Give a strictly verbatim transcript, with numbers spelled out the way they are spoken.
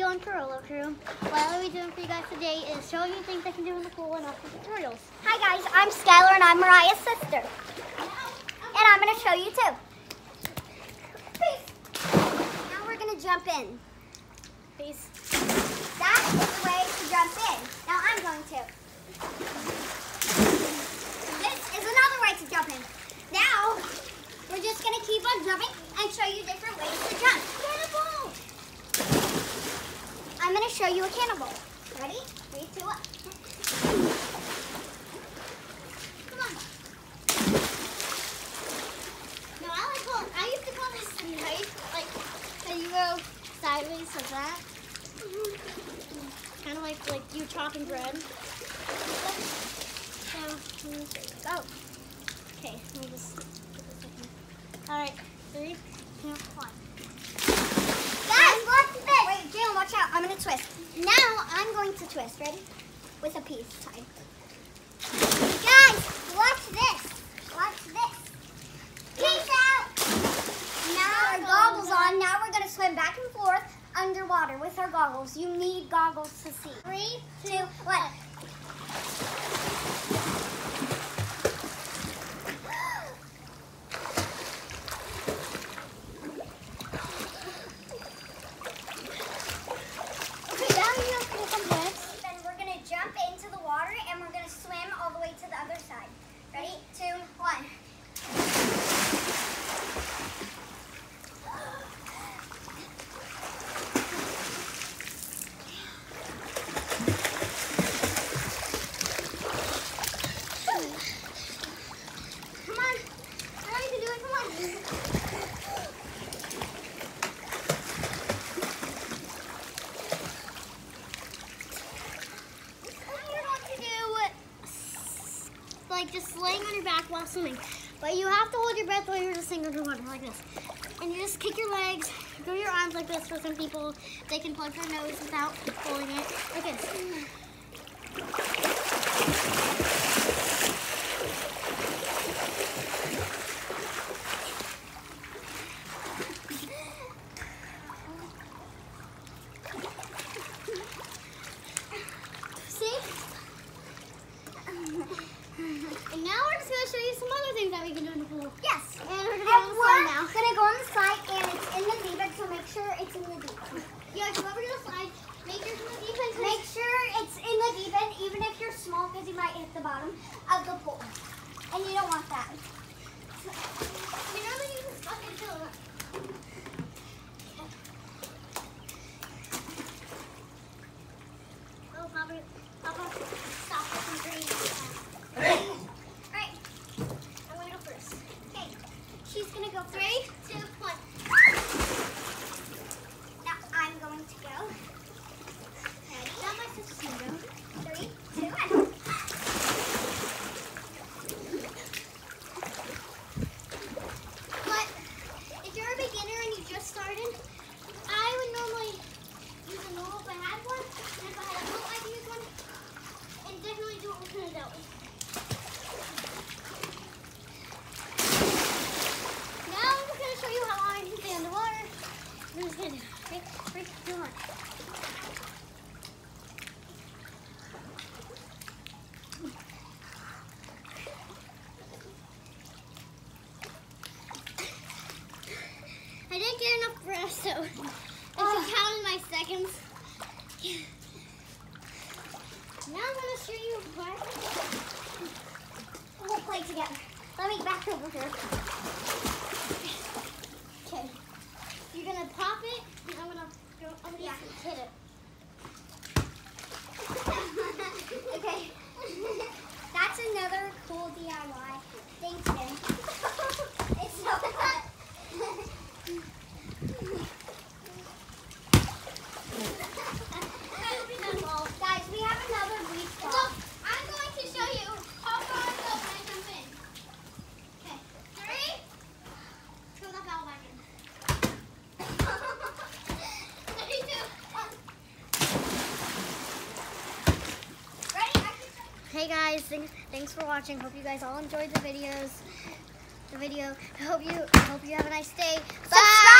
Mariah and Carollo crew. What are we doing for you guys today is showing you things I can do in the pool and also tutorials. Hi guys, I'm Skylar and I'm Mariah's sister. And I'm going to show you too. Peace. Now we're going to jump in. Peace. That is the way to jump in. Now I'm going to. This is another way to jump in. Now, we're just going to keep on jumping and show you different ways to jump. Cannonball! I'm going to show you a cannonball. Ready? Three, two, one. Come on. No, I like call, I used to call this the knife, like, that you go sideways like that. Kind of like, like you chopping bread. So, go. Okay, let me just put this in here. Alright, three, two, one. Guys, watch this. Wait, Jaelyn, watch out. I'm going to twist. Now, I'm going to twist. Ready? With a piece tied. Guys, watch this. Watch this. Peace out. Now our goggles on. Now we're going to swim back and forth underwater with our goggles. You need goggles to see. Three, two, one. Ready? Two, one. Come on. I know you can do it. Come on. Like just laying on your back while swimming. But you have to hold your breath while you're just sitting underwater like this. And you just kick your legs, go your arms like this. For some people, they can plug their nose without pulling it. Like this. And now we're just going to show you some other things that we can do in the pool. Yes. And we're going to go on the slide now. We're going to go on the slide and it's in the deep end, so make sure it's in the deep end. Yeah, come over to the slide. Make sure it's in the deep end. Make sure it's in the deep end, even if you're small, because you might hit the bottom of the pool. And you don't want that. You know that you can stuck into it. Oh, Papa, Papa, stop with green. Alright, I'm going to go first. Okay, she's going to go three, two, one. Now I'm going to go. Ready? Now my sister's going to go. Three, two, one. But if you're a beginner and you just started, I would normally use a normal if I had one. And if I had a boat, I'd use one. And definitely do it with an adult. Now I'm going to show you how I can stay underwater. I'm just going to do it. Okay? Three, two, one. I didn't get enough breath, so I should count my seconds. Now I'm going to show you what. We'll play together. Let me back over here. Okay. You're going to pop it, and I'm going to go, I'm going to Yeah. hit it. Okay. That's another cool D I Y. Thanks, Ben. It's so fun. Guys, we have another beach ball. So, I'm going to show you how far I go when I jump in. Okay. Three. Throw that ball back in. Three, two, one. Ready? Hey guys, thanks, thanks for watching. Hope you guys all enjoyed the videos. The video. I hope you I hope you have a nice day. Bye. Subscribe.